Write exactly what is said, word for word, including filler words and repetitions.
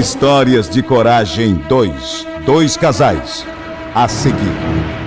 Histórias de Coragem dois. Dois casais. A seguir.